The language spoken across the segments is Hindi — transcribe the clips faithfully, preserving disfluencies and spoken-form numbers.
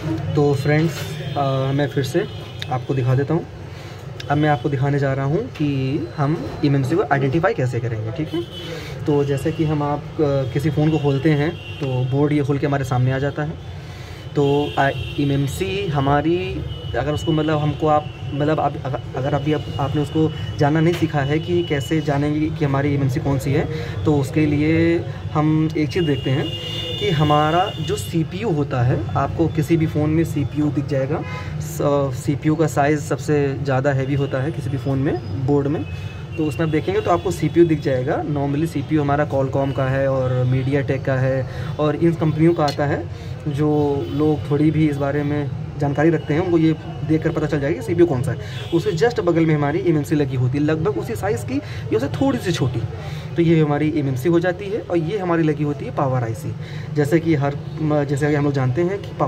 तो फ्रेंड्स, मैं फिर से आपको दिखा देता हूँ। अब मैं आपको दिखाने जा रहा हूँ कि हम एमएमसी को आइडेंटिफाई कैसे करेंगे, ठीक है। तो जैसे कि हम आप किसी फ़ोन को खोलते हैं तो बोर्ड ये खोल के हमारे सामने आ जाता है। तो एमएमसी हमारी, अगर उसको मतलब हमको आप मतलब आप अगर अभी आप, आपने उसको जानना नहीं सीखा है कि कैसे जानेंगे कि हमारी एमएमसी कौन सी है, तो उसके लिए हम एक चीज़ देखते हैं कि हमारा जो सीपीयू होता है, आपको किसी भी फ़ोन में सीपीयू दिख जाएगा। सीपीयू का साइज़ सबसे ज़्यादा हैवी होता है किसी भी फ़ोन में, बोर्ड में। तो उसमें आप देखेंगे तो आपको सीपीयू दिख जाएगा। नॉर्मली सीपीयू हमारा कॉलकॉम का है और मीडियाटेक का है और इन कंपनियों का आता है। जो लोग थोड़ी भी इस बारे में जानकारी रखते हैं उनको ये देखकर पता चल जाएगा कि सीपीयू कौन सा है। उसके जस्ट बगल में हमारी एमएमसी लगी होती है, लगभग उसी साइज़ की या उससे थोड़ी सी छोटी। तो ये हमारी एमएमसी हो जाती है और ये हमारी लगी होती है पावर आईसी। जैसे कि हर जैसे कि हम लोग जानते हैं कि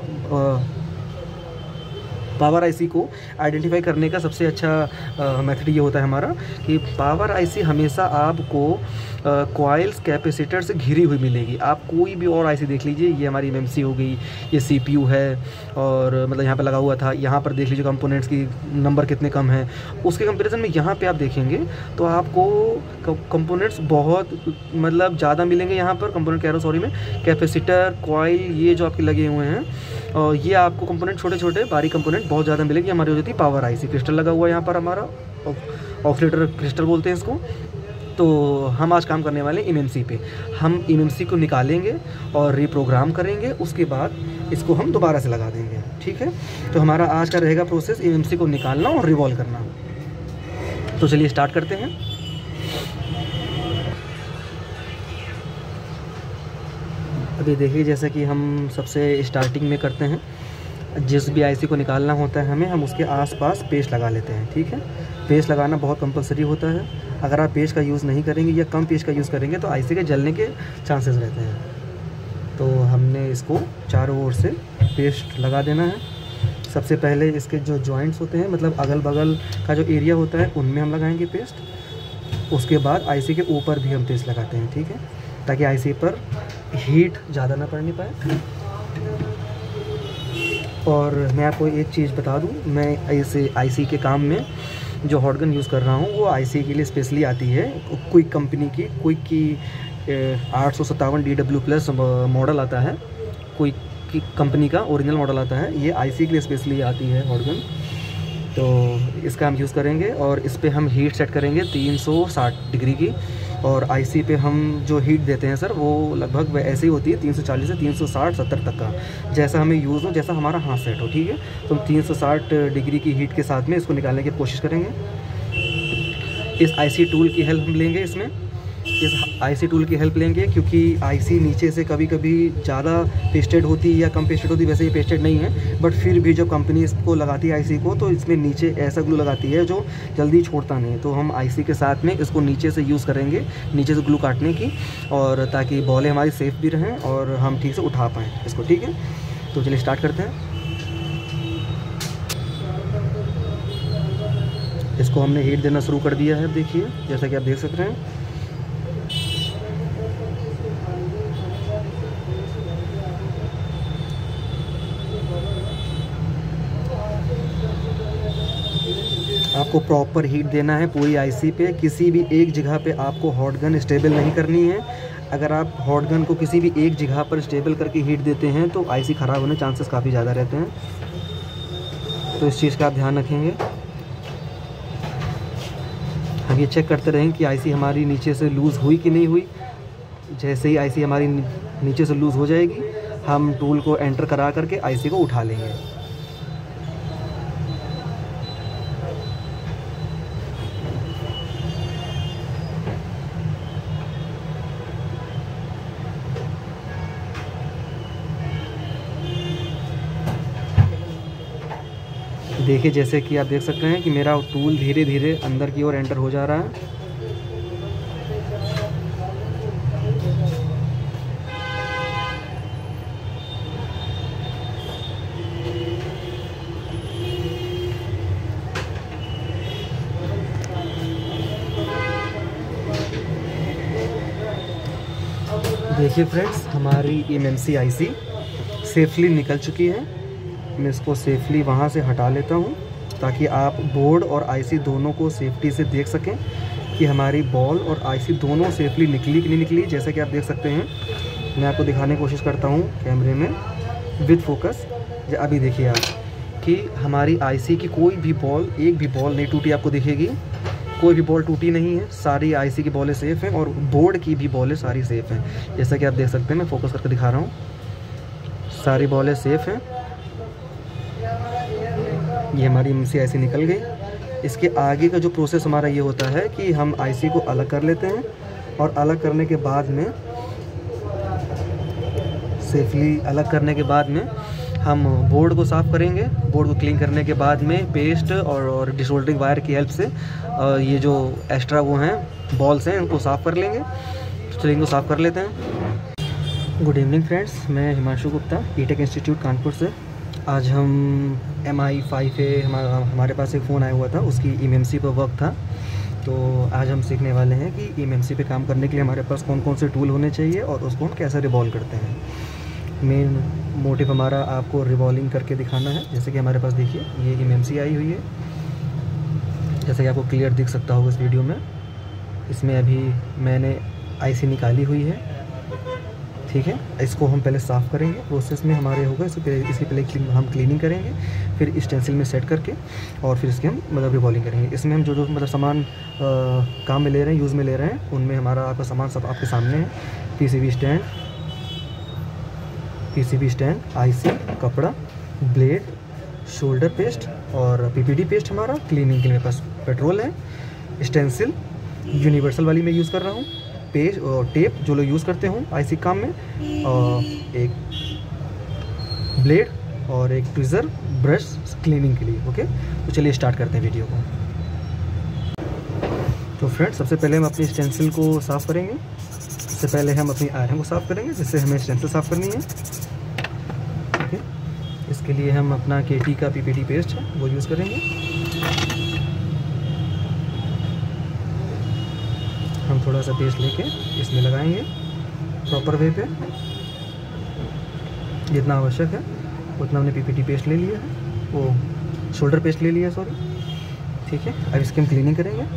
पावर आईसी को आइडेंटिफाई करने का सबसे अच्छा मेथड ये होता है हमारा कि पावर आईसी हमेशा आपको कॉइल्स कैपेसिटर से घिरी हुई मिलेगी। आप कोई भी और आईसी देख लीजिए, ये हमारी एमएमसी हो गई, ये सीपीयू है और मतलब यहाँ पे लगा हुआ था। यहाँ पर देख लीजिए कंपोनेंट्स की नंबर कितने कम हैं, उसके कंपैरिजन में यहाँ पे आप देखेंगे तो आपको कंपोनेंट्स बहुत मतलब ज़्यादा मिलेंगे। यहाँ पर कंपोनेंट कह रहा हूँ सॉरी में, कैपेसिटर, कॉइल, ये जो आपके लगे हुए हैं और ये आपको कंपोनेंट छोटे छोटे बारीक कंपोनेंट बहुत ज़्यादा मिलेगी। हमारी हो जाती है पावर आईसी। क्रिस्टल लगा हुआ है यहाँ पर हमारा, ऑक्सीलेटर क्रिस्टल बोलते हैं इसको। तो हम आज काम करने वाले हैं एमएमसी पे। हम एमएमसी को निकालेंगे और रीप्रोग्राम करेंगे, उसके बाद इसको हम दोबारा से लगा देंगे, ठीक है। तो हमारा आज का रहेगा प्रोसेस एमएमसी को निकालना और रिवॉल्व करना। तो चलिए स्टार्ट करते हैं। अभी देखिए, जैसे कि हम सबसे स्टार्टिंग में करते हैं, जिस भी आईसी को निकालना होता है हमें, हम उसके आसपास पेस्ट लगा लेते हैं, ठीक है। पेस्ट लगाना बहुत कंपलसरी होता है। अगर आप पेस्ट का यूज़ नहीं करेंगे या कम पेस्ट का यूज़ करेंगे तो आईसी के जलने के चांसेस रहते हैं। तो हमने इसको चारों ओर से पेस्ट लगा देना है। सबसे पहले इसके जो जॉइंट्स होते हैं, मतलब अगल बगल का जो एरिया होता है, उनमें हम लगाएंगे पेस्ट। उसके बाद आईसी के ऊपर भी हम पेस्ट लगाते हैं, ठीक है, ताकि आईसी पर हीट ज़्यादा ना पड़ने पाए। और मैं आपको एक चीज़ बता दूं, मैं ऐसे आईसी के काम में जो हॉट गन यूज़ कर रहा हूं वो आईसी के लिए स्पेशली आती है। क्विक कंपनी की, क्विक की आठ सौ सत्तावन डी डब्ल्यू प्लस मॉडल आता है, क्विक की कंपनी का ओरिजिनल मॉडल आता है। ये आईसी के लिए स्पेशली आती है हॉट गन। तो इसका हम यूज़ करेंगे और इस पर हम हीट सेट करेंगे तीन सौ साठ डिग्री की। और आईसी पे हम जो हीट देते हैं सर, वो लगभग ऐसे ही होती है तीन सौ चालीस से तीन सौ साठ सत्तर तक का, जैसा हमें यूज़ हो, जैसा हमारा हाथ सेट हो, ठीक है। तो हम तीन सौ साठ डिग्री की हीट के साथ में इसको निकालने की कोशिश करेंगे। इस आईसी टूल की हेल्प हम लेंगे इसमें, इस आईसी टूल की हेल्प लेंगे क्योंकि आईसी नीचे से कभी कभी ज़्यादा पेस्टेड होती है या कम पेस्टेड होती है। वैसे ये पेस्टेड नहीं है, बट फिर भी जब कंपनी इसको लगाती है आईसी को, तो इसमें नीचे ऐसा ग्लू लगाती है जो जल्दी छोड़ता नहीं। तो हम आईसी के साथ में इसको नीचे से यूज़ करेंगे, नीचे से ग्लू काटने की, और ताकि बॉलें हमारी सेफ़ भी रहें और हम ठीक से उठा पाएँ इसको, ठीक है। तो चलिए स्टार्ट करते हैं। इसको हमने हीट देना शुरू कर दिया है, देखिए जैसा कि आप देख सकते हैं। आपको प्रॉपर हीट देना है पूरी आईसी पे। किसी भी एक जगह पे आपको हॉट गन स्टेबल नहीं करनी है। अगर आप हॉट गन को किसी भी एक जगह पर स्टेबल करके हीट देते हैं तो आईसी ख़राब होने चांसेस काफ़ी ज़्यादा रहते हैं। तो इस चीज़ का आप ध्यान रखेंगे। हम ये चेक करते रहें कि आईसी हमारी नीचे से लूज़ हुई कि नहीं हुई। जैसे ही आईसी हमारी नीचे से लूज़ हो जाएगी, हम टूल को एंटर करा करके आईसी को उठा लेंगे। देखिए, जैसे कि आप देख सकते हैं कि मेरा टूल धीरे धीरे अंदर की ओर एंटर हो जा रहा है। देखिए फ्रेंड्स, हमारी एमएमसी आईसी सेफली निकल चुकी है मैं इसको सेफली वहाँ से हटा लेता हूँ ताकि आप बोर्ड और आईसी दोनों को सेफ्टी से देख सकें कि हमारी बॉल और आईसी दोनों सेफली निकली कि नहीं निकली। जैसा कि आप देख सकते हैं, मैं आपको दिखाने की कोशिश करता हूँ कैमरे में विद फोकस। अभी देखिए आप कि हमारी आईसी की कोई भी बॉल, एक भी बॉल नहीं टूटी, आपको दिखेगी कोई भी बॉल टूटी नहीं है। सारी आईसी की बॉलें सेफ़ हैं और बोर्ड की भी बॉलें सारी सेफ़ हैं। जैसा कि आप देख सकते हैं, मैं फोकस करके दिखा रहा हूँ, सारी बॉलें सेफ़ हैं। ये हमारी एमसी आईसी निकल गई। इसके आगे का जो प्रोसेस हमारा ये होता है कि हम आईसी को अलग कर लेते हैं और अलग करने के बाद में सेफली अलग करने के बाद में हम बोर्ड को साफ़ करेंगे। बोर्ड को क्लीन करने के बाद में पेस्ट और, और डिसोल्डरिंग वायर की हेल्प से ये जो एक्स्ट्रा वो हैं बॉल्स हैं उनको साफ़ कर लेंगे। तो चलिए इनको साफ़ कर लेते हैं। गुड इवनिंग फ्रेंड्स, मैं हिमांशु गुप्ता, ई-टेक इंस्टीट्यूट कानपुर से। आज हम एम आई फाइव ए हमारा हमारे पास एक फ़ोन आया हुआ था, उसकी ई एम एम सी पर वर्क था। तो आज हम सीखने वाले हैं कि ई एम एम सी पे काम करने के लिए हमारे पास कौन कौन से टूल होने चाहिए और उसको हम कैसे रिवॉल्व करते हैं। मेन मोटिव हमारा आपको रिवॉल्विंग करके दिखाना है। जैसे कि हमारे पास देखिए ये ई एम एम सी आई हुई है, जैसे कि आपको क्लियर दिख सकता होगा इस वीडियो में। इसमें अभी मैंने आईसी निकाली हुई है, ठीक है। इसको हम पहले साफ़ करेंगे, प्रोसेस में हमारे होगा। इससे पहले इसकी पहले क्लीन, हम क्लीनिंग करेंगे, फिर स्टेंसिल में सेट करके और फिर इसके हम मतलब रिवॉल्विंग करेंगे। इसमें हम जो जो मतलब सामान काम में ले रहे हैं, यूज़ में ले रहे हैं, उनमें हमारा आपका सामान सब आपके सामने है। PCB stand, PCB stand, IC, कपड़ा, ब्लेड, शोल्डर पेस्ट और पीपीडी पेस्ट हमारा क्लीनिंग के लिए। मेरे पास पेट्रोल है, स्टेंसिल यूनिवर्सल वाली मैं यूज़ कर रहा हूँ, पेज और टेप जो लोग यूज़ करते हों आईसी काम में, और एक ब्लेड और एक ट्विज़र ब्रश क्लीनिंग के लिए। ओके, तो चलिए स्टार्ट करते हैं वीडियो को। तो फ्रेंड्स, सबसे पहले हम अपनी स्टेंसिल को साफ़ करेंगे। सबसे पहले हम अपनी आयरन को साफ़ करेंगे, जिससे हमें स्टेंसिल साफ़ करनी है। ओके, इसके लिए हम अपना केटी का पीपीडी पेस्ट है वो यूज़ करेंगे। हम थोड़ा सा पेस्ट लेके इसमें लगाएंगे प्रॉपर वे पे, जितना आवश्यक है उतना हमने पीपीटी पेस्ट ले लिया है, वो शोल्डर पेस्ट ले लिया है, सॉरी, ठीक है। अब इसकी हम क्लीनिंग करेंगे।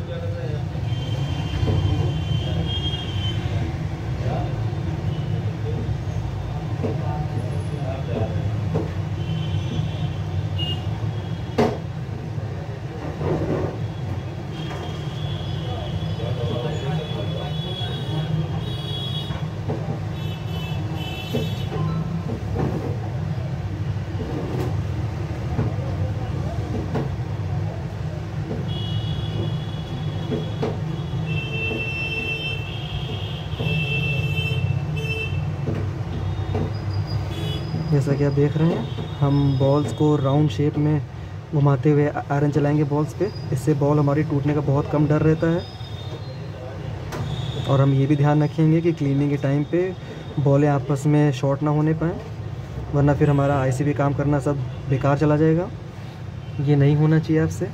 जैसा कि आप देख रहे हैं, हम बॉल्स को राउंड शेप में घुमाते हुए आयरन चलाएंगे बॉल्स पे। इससे बॉल हमारी टूटने का बहुत कम डर रहता है। और हम ये भी ध्यान रखेंगे कि क्लीनिंग के टाइम पे बॉलें आपस में शॉर्ट ना होने पाएँ, वरना फिर हमारा आईसी भी काम करना सब बेकार चला जाएगा। ये नहीं होना चाहिए आपसे।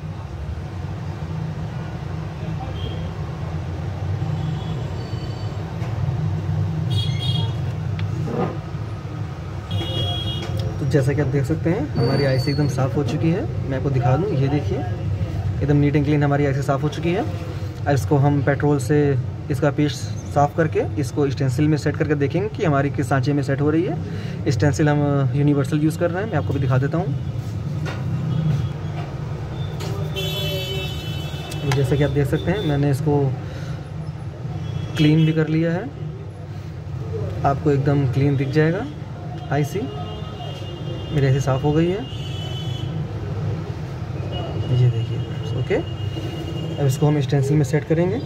जैसा कि आप देख सकते हैं, हमारी आईसी एकदम साफ़ हो चुकी है। मैं आपको दिखा दूं, ये देखिए एकदम नीट एंड क्लीन हमारी आईसी साफ़ हो चुकी है। अब इसको हम पेट्रोल से इसका पेस्ट साफ़ करके इसको स्टेंसिल में सेट करके देखेंगे कि हमारी किस सांचे में सेट हो रही है। स्टेंसिल हम यूनिवर्सल यूज़ कर रहे हैं, मैं आपको भी दिखा देता हूँ। तो जैसा कि आप देख सकते हैं, मैंने इसको क्लीन भी कर लिया है। आपको एकदम क्लीन दिख जाएगा। आईसी मेरे ऐसे साफ़ हो गई है, ये देखिए फ्रेंड्स। ओके, अब इसको हम स्टेंसिल में सेट करेंगे।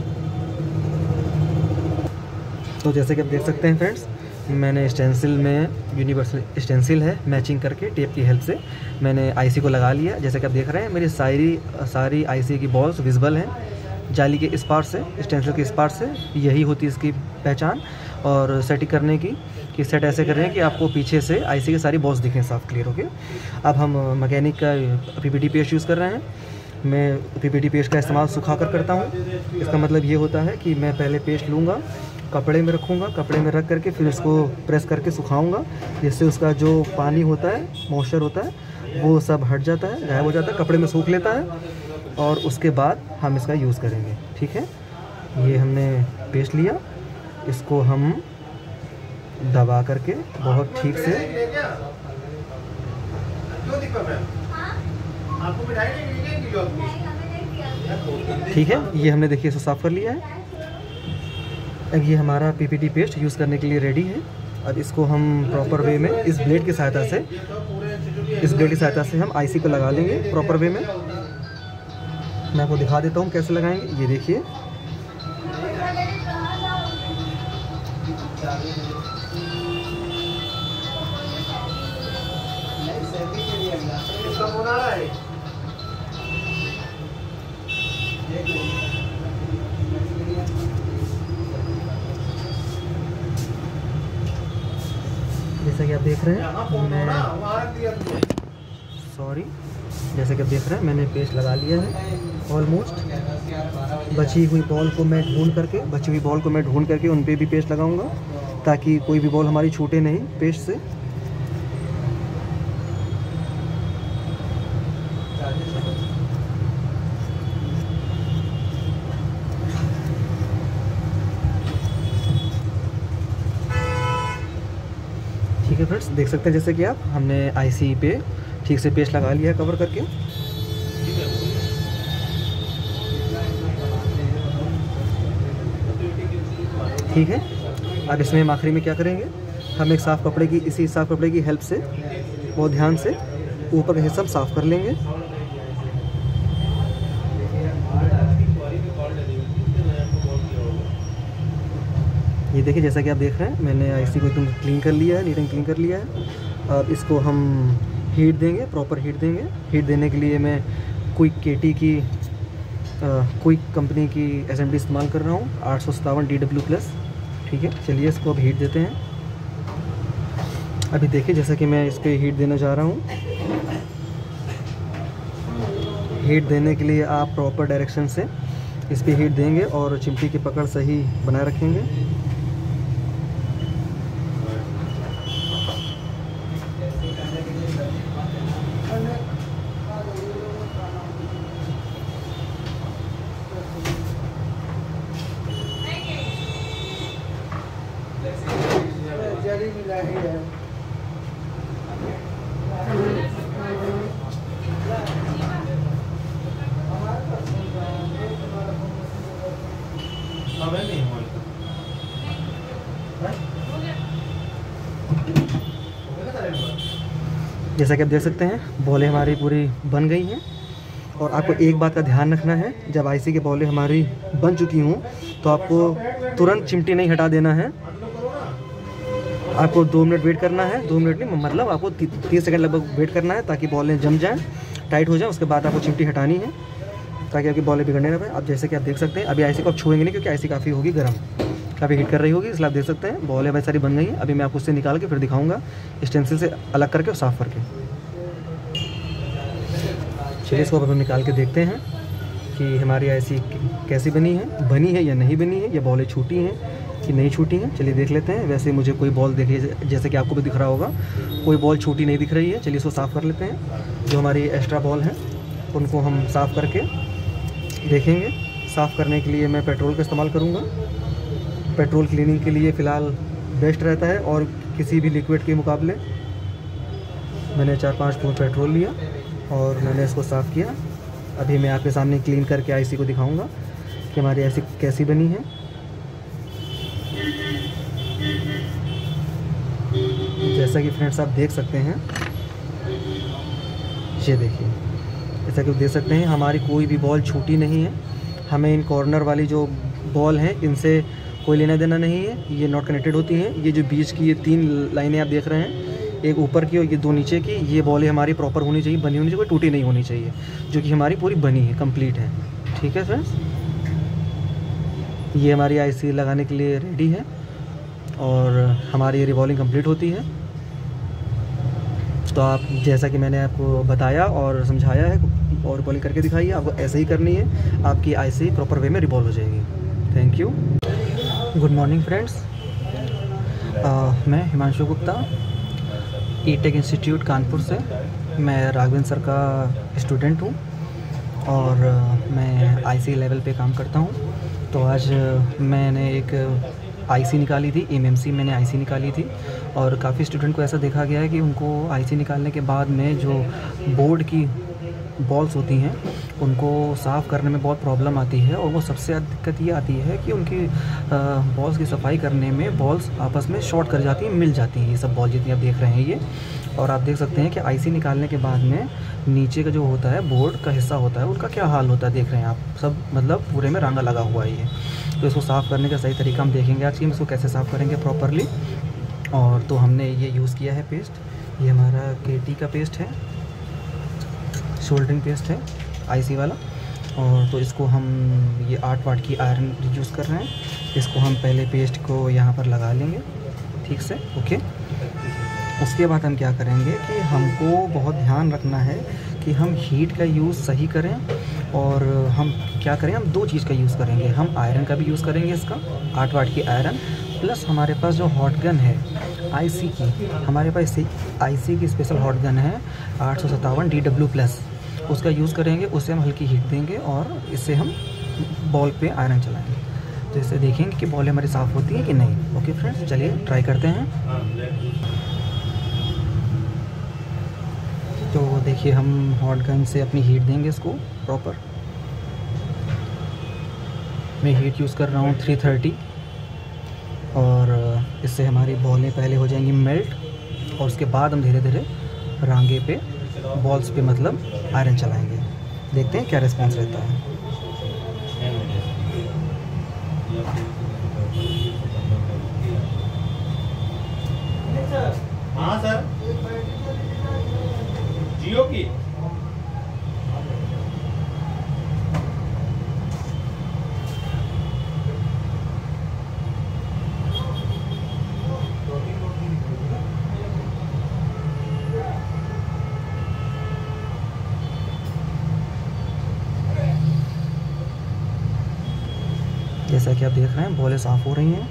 तो जैसे कि आप देख सकते हैं फ्रेंड्स, मैंने स्टेंसिल में यूनिवर्सल स्टेंसिल है मैचिंग करके टेप की हेल्प से मैंने आईसी को लगा लिया। जैसे कि आप देख रहे हैं, मेरी सारी सारी आईसी की बॉल्स विजिबल हैं जाली के इस पार से, स्टेंसिल के इस पार से। यही होती है इसकी पहचान और सेटिंग करने की, कि सेट ऐसे कर रहे हैं कि आपको पीछे से आईसी की सारी बॉल्स दिखें साफ क्लियर। ओके, अब हम मैकेनिक का पीपीटी पेस्ट यूज़ कर रहे हैं। मैं पीपीटी पेस्ट का इस्तेमाल सुखा कर करता हूँ। इसका मतलब ये होता है कि मैं पहले पेस्ट लूँगा, कपड़े में रखूँगा, कपड़े में रख करके फिर इसको प्रेस करके सुखाऊँगा, जिससे उसका जो पानी होता है, मॉइस्चर होता है, वो सब हट जाता है, गायब हो जाता है, कपड़े में सूख लेता है और उसके बाद हम इसका यूज़ करेंगे। ठीक है, ये हमने पेस्ट लिया, इसको हम दबा करके बहुत ठीक से, ठीक है, ये हमने देखिए इसको साफ़ कर लिया है। अब ये हमारा पीपीटी पेस्ट यूज़ करने के लिए रेडी है। अब इसको हम प्रॉपर वे में इस ब्लेड की सहायता से इस ब्लेड की सहायता से हम आईसी को लगा लेंगे प्रॉपर वे में। मैं आपको दिखा देता हूँ कैसे लगाएंगे। ये देखिए, जैसा कि आप देख रहे हैं, मैं सॉरी जैसे कि आप देख रहे हैं मैंने पेस्ट लगा लिया है ऑलमोस्ट। बची हुई बॉल को मैं ढूंढ करके बची हुई बॉल को मैं ढूंढ करके उन पे भी पेस्ट लगाऊंगा, ताकि कोई भी बॉल हमारी छूटे नहीं पेस्ट से। ठीक है फ्रेंड्स, देख सकते हैं जैसे कि आप हमने आईसी पे ठीक से पेस्ट लगा लिया है कवर करके। ठीक है, अब इसमें हम आखिरी में क्या करेंगे, हम एक साफ़ कपड़े की इसी साफ़ कपड़े की हेल्प से बहुत ध्यान से ऊपर का हिस्सा साफ़ कर लेंगे। ये देखिए, जैसा कि आप देख रहे हैं मैंने आईसी को एकदम क्लीन कर लिया है, नीट एंड क्लीन कर लिया है। अब इसको हम हीट देंगे, प्रॉपर हीट देंगे। हीट देने के लिए मैं क्विक केटी की क्विक कंपनी की एसएमडी इस्तेमाल कर रहा हूँ, आठ सौ सत्तावन डी डब्ल्यू प्लस। ठीक है, चलिए इसको अब हीट देते हैं। अभी देखिए, जैसा कि मैं इस पर हीट देना चाह रहा हूँ। हीट देने के लिए आप प्रॉपर डायरेक्शन से इस पर हीट देंगे और चिमटी की पकड़ सही बनाए रखेंगे। जैसा कि आप देख सकते हैं बॉलें हमारी पूरी बन गई हैं। और आपको एक बात का ध्यान रखना है, जब आईसी की बॉलें हमारी बन चुकी हों तो आपको तुरंत चिमटी नहीं हटा देना है। आपको दो मिनट वेट करना है, दो मिनट नहीं मतलब आपको तीस सेकंड लगभग वेट करना है, ताकि बॉलें जम जाएं, टाइट हो जाएं। उसके बाद आपको चिमटी हटानी है ताकि आपकी बॉलें बिगड़ने ना पाए। अब जैसे कि आप देख सकते हैं, अभी आईसी को आप छुएंगे नहीं, क्योंकि आईसी काफ़ी होगी गर्म, काफ़ी हीट कर रही होगी, इसलिए आप देख सकते हैं बॉलें भाई सारी बन गई हैं। अभी मैं आपको उससे निकाल के फिर दिखाऊंगा स्टेंसिल से अलग करके और साफ़ करके। चलिए इसको अब हम निकाल के देखते हैं कि हमारी आईसी कैसी बनी है, बनी है या नहीं बनी है, या बॉलें छूटी हैं कि नहीं छूटी हैं। चलिए देख लेते हैं। वैसे मुझे कोई बॉल देखिए, जैसे कि आपको भी दिख रहा होगा, कोई बॉल छूटी नहीं दिख रही है। चलिए इसको साफ़ कर लेते हैं। जो हमारी एक्स्ट्रा बॉल हैं उनको हम साफ़ करके देखेंगे। साफ़ करने के लिए मैं पेट्रोल का इस्तेमाल करूँगा। पेट्रोल क्लीनिंग के लिए फ़िलहाल बेस्ट रहता है, और किसी भी लिक्विड के मुकाबले। मैंने चार पाँच फूट पेट्रोल लिया और मैंने इसको साफ़ किया। अभी मैं आपके सामने क्लीन करके आईसी को दिखाऊंगा कि हमारी आईसी कैसी बनी है। जैसा कि फ्रेंड्स आप देख सकते हैं, ये देखिए, जैसा कि आप देख सकते हैं हमारी कोई भी बॉल छूटी नहीं है। हमें इन कॉर्नर वाली जो बॉल हैं इनसे कोई लेना देना नहीं है, ये नॉट कनेक्टेड होती हैं। ये जो बीच की ये तीन लाइनें आप देख रहे हैं, एक ऊपर की और ये दो नीचे की, ये बॉलें हमारी प्रॉपर होनी चाहिए, बनी होनी चाहिए, कोई टूटी नहीं होनी चाहिए, जो कि हमारी पूरी बनी है, कंप्लीट है। ठीक है फ्रेंड्स, ये हमारी आईसी लगाने के लिए रेडी है और हमारी रिवॉल्विंग कंप्लीट होती है। तो आप जैसा कि मैंने आपको बताया और समझाया है और रिवॉल्विंग करके दिखाइए, आपको ऐसे ही करनी है, आपकी आईसी प्रॉपर वे में रिवॉल्व हो जाएगी। Thank you. Good morning friends, मैं Himanshu Gupta, E Tech institute Kanpur से। मैं राघवेंद्र सर का स्टूडेंट हूँ और uh, मैं आईसी लेवल पे काम करता हूँ। तो आज uh, मैंने एक आईसी निकाली थी, एमएमसी मैंने आईसी निकाली थी और काफ़ी स्टूडेंट को ऐसा देखा गया है कि उनको आईसी निकालने के बाद में जो बोर्ड की बॉल्स होती हैं उनको साफ़ करने में बहुत प्रॉब्लम आती है और वो सबसे ज़्यादा दिक्कत ये आती है कि उनकी बॉल्स की सफाई करने में बॉल्स आपस में शॉर्ट कर जाती हैं, मिल जाती हैं। ये सब बॉल जितनी आप देख रहे हैं ये, और आप देख सकते हैं कि आईसी निकालने के बाद में नीचे का जो होता है बोर्ड का हिस्सा होता है उनका क्या हाल होता है देख रहे हैं आप सब, मतलब पूरे में रंगा लगा हुआ है ये। तो इसको साफ़ करने का सही तरीका हम देखेंगे आज कि हम इसको कैसे साफ़ करेंगे प्रॉपरली। और तो हमने ये यूज़ किया है पेस्ट, ये हमारा केटी का पेस्ट है, शोल्डरिंग पेस्ट है आईसी वाला। और तो इसको हम ये आठ वाट की आयरन यूज़ कर रहे हैं। इसको हम पहले पेस्ट को यहाँ पर लगा लेंगे ठीक से, ओके। उसके बाद हम क्या करेंगे कि हमको बहुत ध्यान रखना है कि हम हीट का यूज़ सही करें। और हम क्या करें, हम दो चीज़ का यूज़ करेंगे, हम आयरन का भी यूज़ करेंगे इसका, आठ वाट की आयरन, प्लस हमारे पास जो हॉट गन है आईसी की, हमारे पास आईसी की स्पेशल हॉट गन है आठ सौ सत्तावन डी डब्ल्यू प्लस, उसका यूज़ करेंगे। उससे हम हल्की हीट देंगे और इससे हम बॉल पे आयरन चलाएंगे। तो इससे देखेंगे कि बॉल हमारी साफ़ होती है कि नहीं। ओके फ्रेंड्स, चलिए ट्राई करते हैं। तो देखिए हम हॉट गन से अपनी हीट देंगे इसको प्रॉपर। मैं हीट यूज़ कर रहा हूँ थ्री थर्टी और इससे हमारी बॉलें पहले हो जाएंगी मेल्ट और उसके बाद हम धीरे धीरे रांगे पे बॉल्स पे मतलब आयरन चलाएंगे। देखते हैं क्या रिस्पांस रहता है। हाँ सर, जियो की जैसा कि आप देख रहे हैं बॉलें साफ़ हो रही हैं।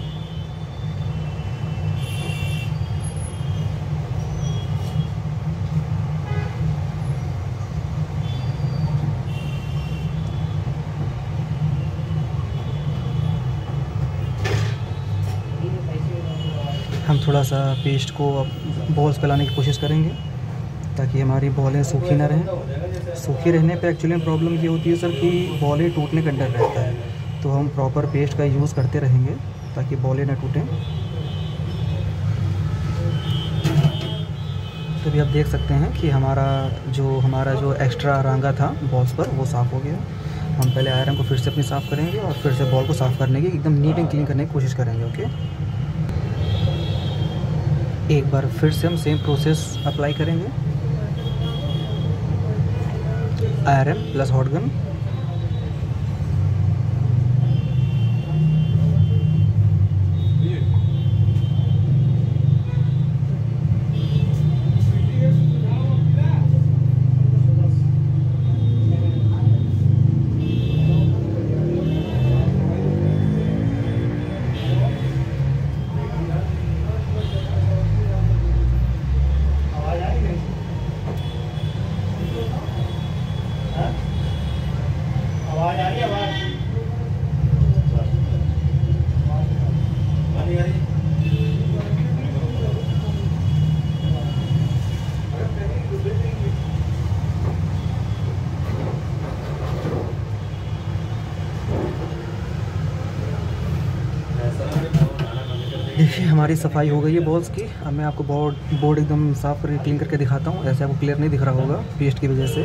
हम थोड़ा सा पेस्ट को बॉल्स पे लाने की कोशिश करेंगे ताकि हमारी बॉलें सूखी ना रहें। सूखी रहने पे एक्चुअली प्रॉब्लम ये होती है सर कि बॉलें टूटने का डर रहता है। तो हम प्रॉपर पेस्ट का यूज़ करते रहेंगे ताकि बॉलें ना टूटें। तो भी आप देख सकते हैं कि हमारा जो हमारा जो एक्स्ट्रा रांगा था बॉल्स पर वो साफ़ हो गया। हम पहले आयरन को फिर से अपनी साफ़ करेंगे और फिर से बॉल को साफ़ करने की एकदम नीट एंड क्लीन करने की कोशिश करेंगे, ओके। एक बार फिर से हम सेम प्रोसेस अप्लाई करेंगे, आयरन प्लस हॉट गन। आवाज आ रही है, आवाज आ रही है। देखिए हमारी सफाई हो गई है बॉल्स की। अब मैं आपको बोर्ड बोर्ड एकदम साफ़ करके क्लीन करके दिखाता हूँ। ऐसे आपको क्लियर नहीं दिख रहा होगा पेस्ट की वजह से।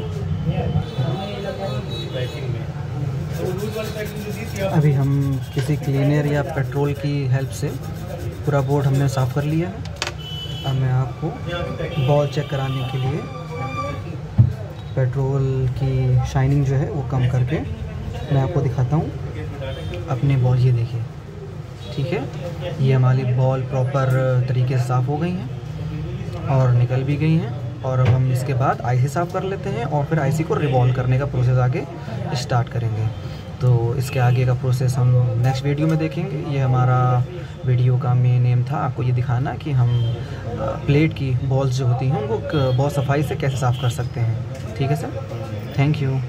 अभी हम किसी क्लीनर या पेट्रोल की हेल्प से पूरा बोर्ड हमने साफ़ कर लिया है। अब मैं आपको बॉल चेक कराने के लिए पेट्रोल की शाइनिंग जो है वो कम करके मैं आपको दिखाता हूँ अपने बॉल। ये देखिए, ठीक है, ये हमारी बॉल प्रॉपर तरीके से साफ़ हो गई हैं और निकल भी गई हैं। और अब हम इसके बाद आईसी साफ़ कर लेते हैं और फिर आईसी को रिवॉल्व करने का प्रोसेस आगे स्टार्ट करेंगे। तो इसके आगे का प्रोसेस हम नेक्स्ट वीडियो में देखेंगे। ये हमारा वीडियो का मेन एम था आपको ये दिखाना कि हम प्लेट की बॉल्स जो होती हैं उनको बहुत सफाई से कैसे साफ़ कर सकते हैं। ठीक है sir, thank you.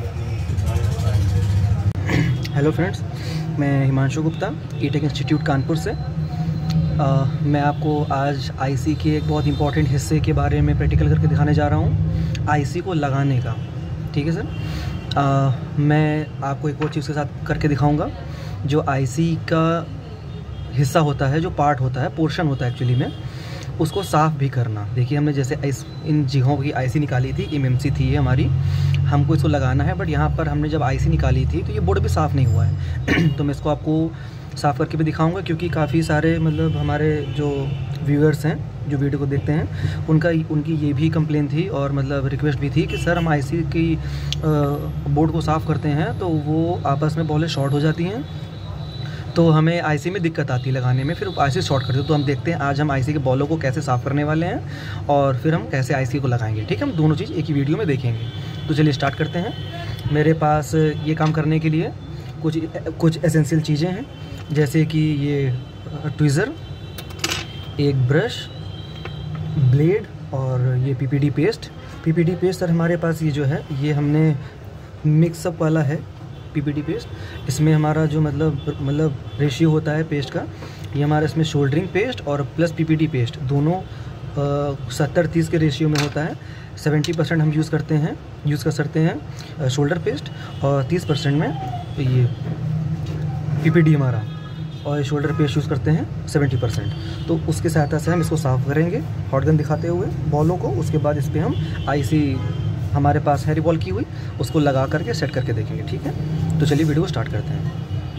Hello friends, मैं हिमांशु गुप्ता, ई-टेक इंस्टीट्यूट कानपुर से। आ, मैं आपको आज आईसी के एक बहुत इंपॉर्टेंट हिस्से के बारे में प्रैक्टिकल करके दिखाने जा रहा हूँ, आईसी को लगाने का। ठीक है सर, आ, मैं आपको एक और चीज़ के साथ करके दिखाऊंगा जो आईसी का हिस्सा होता है, जो पार्ट होता है, पोर्शन होता है एक्चुअली में, उसको साफ़ भी करना। देखिए हमने जैसे इस इन जगहों की आईसी निकाली थी, एमएमसी थी ये हमारी, हमको इसको लगाना है, बट यहाँ पर हमने जब आईसी निकाली थी तो ये बोर्ड भी साफ़ नहीं हुआ है। तो मैं इसको आपको साफ़ करके भी दिखाऊंगा, क्योंकि काफ़ी सारे मतलब हमारे जो व्यूअर्स हैं जो वीडियो को देखते हैं उनका उनकी ये भी कंप्लेन थी और मतलब रिक्वेस्ट भी थी कि सर हम आईसी की बोर्ड को साफ़ करते हैं तो वो आपस में बॉलें शॉर्ट हो जाती हैं, तो हमें आईसी में दिक्कत आती है लगाने में, फिर आईसी शॉर्ट करते हैं। तो हम देखते हैं आज हम आईसी के बॉलों को कैसे साफ़ करने वाले हैं और फिर हम कैसे आईसी को लगाएंगे। ठीक है, हम दोनों चीज़ एक ही वीडियो में देखेंगे। तो चलिए स्टार्ट करते हैं। मेरे पास ये काम करने के लिए कुछ कुछ एसेंशियल चीज़ें हैं, जैसे कि ये ट्विज़र, एक ब्रश, ब्लेड और ये PPD paste. PPD paste sir हमारे पास ये जो है ये हमने मिक्सअप वाला है पीपीडी पेस्ट। इसमें हमारा जो मतलब मतलब रेशियो होता है पेस्ट का, ये हमारा इसमें शोल्डरिंग पेस्ट और प्लस पीपीडी पेस्ट दोनों सत्तर तीस के रेशियो में होता है। सेवेंटी परसेंट हम यूज़ करते हैं यूज़ कर सकते हैं शोल्डर पेस्ट और तीस परसेंट में ये पीपीडी हमारा और शोल्डर पेस्ट यूज़ करते हैं सेवेंटी परसेंट। तो उसके सहायता से हम इसको साफ़ करेंगे हॉट गन दिखाते हुए बॉलों को। उसके बाद इस पर हम आईसी हमारे पास है रिवॉल्व की हुई, उसको लगा करके सेट करके देखेंगे। ठीक है, तो चलिए वीडियो को स्टार्ट करते हैं।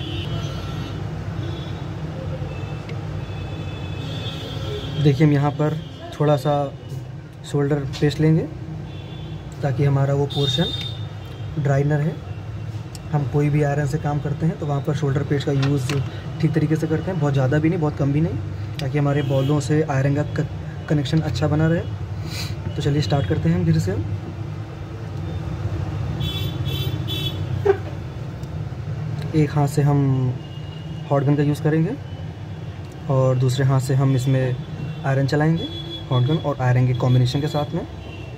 देखिए हम यहाँ पर थोड़ा सा शोल्डर पेस्ट लेंगे ताकि हमारा वो पोर्शन ड्राइनर है। हम कोई भी आयरन से काम करते हैं तो वहाँ पर शोल्डर पेस्ट का यूज़ ठीक तरीके से करते हैं, बहुत ज़्यादा भी नहीं बहुत कम भी नहीं, ताकि हमारे बॉलों से आयरन का कनेक्शन अच्छा बना रहे। तो चलिए स्टार्ट करते हैं हम धीरे से। एक हाथ से हम हॉट गन का यूज़ करेंगे और दूसरे हाथ से हम इसमें आयरन चलाएंगे, हॉट गन और आयरन के कॉम्बिनेशन के साथ में।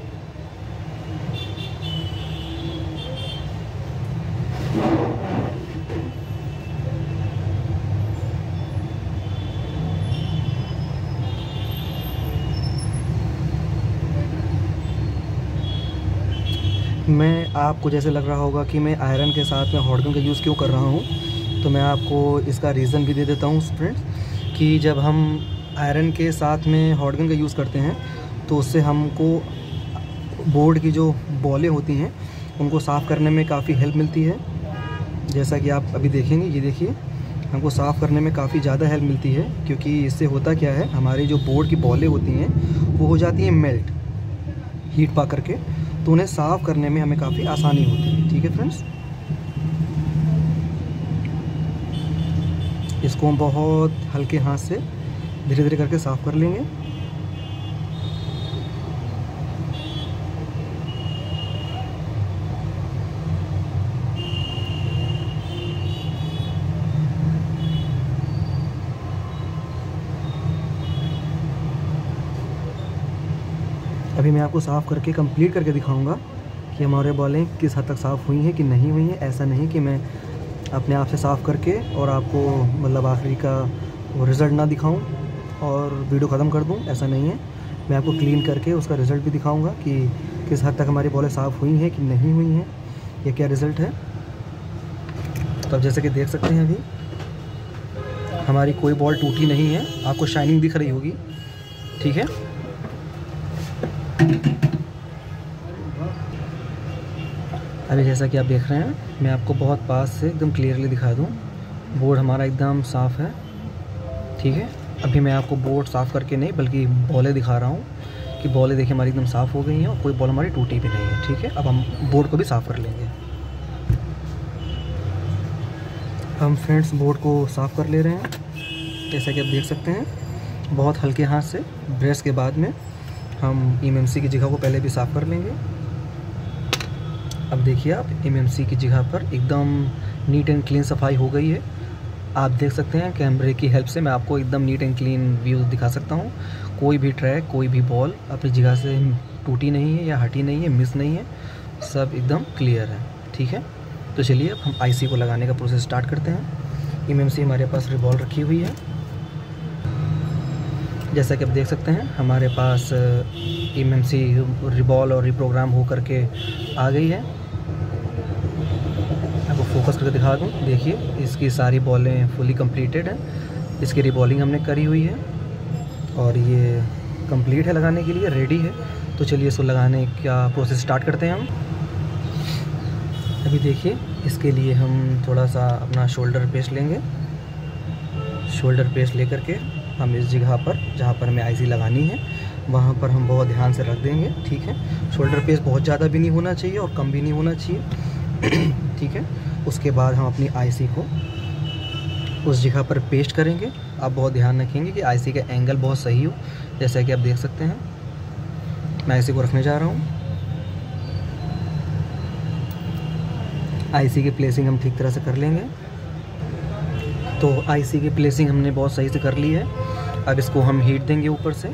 मैं आपको जैसे लग रहा होगा कि मैं आयरन के साथ में हॉट गन का यूज़ क्यों कर रहा हूँ, तो मैं आपको इसका रीज़न भी दे देता हूँ फ्रेंड्स, कि जब हम आयरन के साथ में हॉट गन का यूज़ करते हैं तो उससे हमको बोर्ड की जो बॉलें होती हैं उनको साफ़ करने में काफ़ी हेल्प मिलती है। जैसा कि आप अभी देखेंगे, ये देखिए हमको साफ़ करने में काफ़ी ज़्यादा हेल्प मिलती है, क्योंकि इससे होता क्या है, हमारी जो बोर्ड की बॉलें होती हैं वो हो जाती हैं मेल्ट हीट पा करके, तो उन्हें साफ़ करने में हमें काफ़ी आसानी होती है। ठीक है फ्रेंड्स, इसको हम बहुत हल्के हाथ से धीरे धीरे करके साफ़ कर लेंगे। अभी मैं आपको साफ़ करके कंप्लीट करके दिखाऊंगा कि हमारे बॉलें किस हद तक साफ़ हुई हैं कि नहीं हुई हैं। ऐसा नहीं कि मैं अपने आप से साफ़ करके और आपको मतलब आखिरी का वो रिज़ल्ट ना दिखाऊं और वीडियो ख़त्म कर दूं, ऐसा नहीं है। मैं आपको क्लीन करके उसका रिज़ल्ट भी दिखाऊंगा कि किस हद तक हमारी बॉलें साफ़ हुई हैं कि नहीं हुई हैं, ये क्या रिज़ल्ट है। तो अब जैसे कि देख सकते हैं अभी हमारी कोई बॉल टूटी नहीं है, आपको शाइनिंग दिख रही होगी। ठीक है, अभी जैसा कि आप देख रहे हैं, मैं आपको बहुत पास से एकदम क्लियरली दिखा दूं, बोर्ड हमारा एकदम साफ़ है। ठीक है, अभी मैं आपको बोर्ड साफ़ करके नहीं बल्कि बॉलें दिखा रहा हूं कि बॉलें देखिए हमारी एकदम साफ़ हो गई हैं और कोई बॉल हमारी टूटी भी नहीं है। ठीक है, अब हम बोर्ड को भी साफ़ कर लेंगे। हम फ्रेंड्स बोर्ड को साफ़ कर ले रहे हैं, जैसा कि आप देख सकते हैं, बहुत हल्के हाथ से। ब्रश के बाद में हम एमएमसी की जगह को पहले भी साफ़ कर लेंगे। अब देखिए आप एमएमसी की जगह पर एकदम नीट एंड क्लीन सफाई हो गई है। आप देख सकते हैं कैमरे की हेल्प से मैं आपको एकदम नीट एंड क्लीन व्यू दिखा सकता हूँ। कोई भी ट्रैक, कोई भी बॉल अपनी जगह से टूटी नहीं है या हटी नहीं है, मिस नहीं है, सब एकदम क्लियर है। ठीक है, तो चलिए अब हम आईसी को लगाने का प्रोसेस स्टार्ट करते हैं। एमएमसी हमारे पास रिबॉल रखी हुई है, जैसा कि आप देख सकते हैं हमारे पास एमएमसी रिबॉल और रिप्रोग्राम हो करके आ गई है। आपको फोकस करके दिखा दूं, देखिए इसकी सारी बॉलें फुली कंप्लीटेड हैं। इसकी रिबॉलिंग हमने करी हुई है और ये कंप्लीट है, लगाने के लिए रेडी है। तो चलिए इसको लगाने का प्रोसेस स्टार्ट करते हैं हम। अभी देखिए इसके लिए हम थोड़ा सा अपना शोल्डर पेस्ट लेंगे। शोल्डर पेस्ट लेकर के हम इस जगह पर जहाँ पर हमें आईसी लगानी है वहाँ पर हम बहुत ध्यान से रख देंगे। ठीक है, शोल्डर पेस्ट बहुत ज़्यादा भी नहीं होना चाहिए और कम भी नहीं होना चाहिए। ठीक है, उसके बाद हम अपनी आईसी को उस जगह पर पेस्ट करेंगे। आप बहुत ध्यान रखेंगे कि आईसी का एंगल बहुत सही हो, जैसा कि आप देख सकते हैं। मैं आईसी को रखने जा रहा हूँ। आईसी की प्लेसिंग हम ठीक तरह से कर लेंगे। तो आईसी की प्लेसिंग हमने बहुत सही से कर ली है। अब इसको हम हीट देंगे ऊपर से।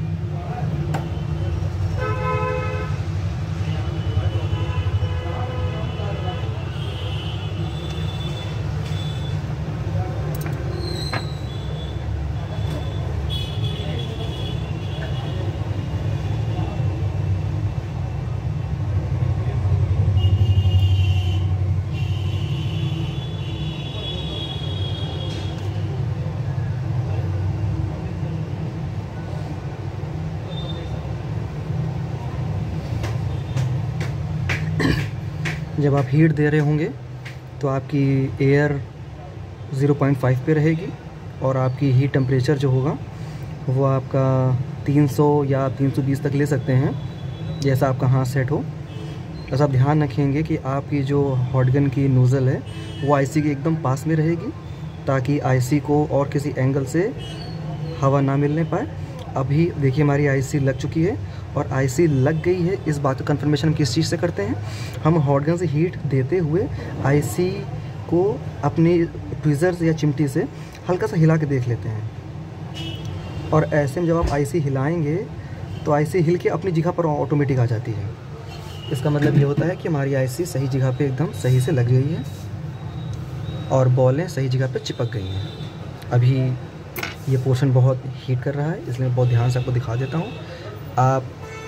जब आप हीट दे रहे होंगे तो आपकी एयर ज़ीरो पॉइंट फाइव पे रहेगी और आपकी हीट टेम्परेचर जो होगा वो आपका तीन सौ या तीन सौ बीस तक ले सकते हैं, जैसा आपका हाथ सेट हो। बस आप ध्यान रखेंगे कि आपकी जो हॉट गन की नोज़ल है वो आईसी के एकदम पास में रहेगी, ताकि आईसी को और किसी एंगल से हवा ना मिलने पाए। अभी देखिए हमारी आईसी लग चुकी है और आईसी लग गई है। इस बात का कंफर्मेशन हम किस चीज़ से करते हैं, हम हॉट गन से हीट देते हुए आईसी को अपनी ट्विज़र से या चिमटी से हल्का सा हिला के देख लेते हैं। और ऐसे में जब आप आईसी हिलाएंगे तो आईसी हिल के अपनी जगह पर ऑटोमेटिक आ जाती है। इसका मतलब ये होता है कि हमारी आईसी सही जगह पे एकदम सही से लग गई है और बॉलें सही जगह पे चिपक गई हैं। अभी ये पोर्शन बहुत हीट कर रहा है, इसलिए मैं बहुत ध्यान से आपको दिखा देता हूँ। आप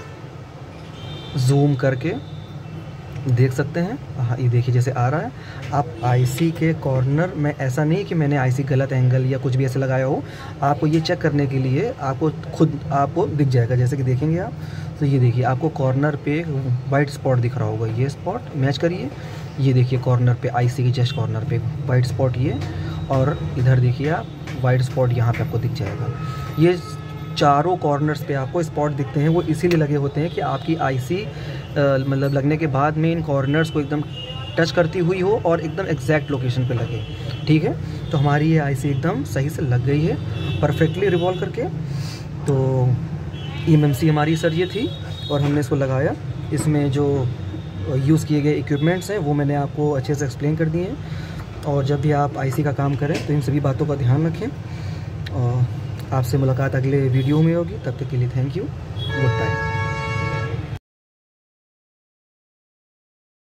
जूम करके देख सकते हैं, हाँ ये देखिए जैसे आ रहा है। आप आईसी के कॉर्नर में, ऐसा नहीं कि मैंने आईसी गलत एंगल या कुछ भी ऐसे लगाया हो, आपको ये चेक करने के लिए आपको खुद आपको दिख जाएगा। जैसे कि देखेंगे आप तो ये देखिए आपको कॉर्नर पे वाइट स्पॉट दिख रहा होगा। ये स्पॉट मैच करिए, ये देखिए कॉर्नर पे आईसी के जस्ट कॉर्नर पे वाइट स्पॉट ये, और इधर देखिए आप वाइट स्पॉट यहाँ पे आपको दिख जाएगा। ये चारों कॉर्नर्स पे आपको स्पॉट दिखते हैं, वो इसीलिए लगे होते हैं कि आपकी आईसी मतलब लगने के बाद में इन कॉर्नर्स को एकदम टच करती हुई हो और एकदम एग्जैक्ट लोकेशन पे लगे। ठीक है, तो हमारी ये आईसी एकदम सही से लग गई है परफेक्टली रिवॉल्व करके। तो एमएमसी हमारी सर ये थी और हमने इसको लगाया। इसमें जो यूज़ किए गए इक्विपमेंट्स हैं वो मैंने आपको अच्छे से एक्सप्लेन कर दिए हैं। और जब भी आप आईसी का काम करें तो इन सभी बातों का ध्यान रखें। और आपसे मुलाकात अगले वीडियो में होगी, तब तक के लिए थैंक यू, गुड बाय।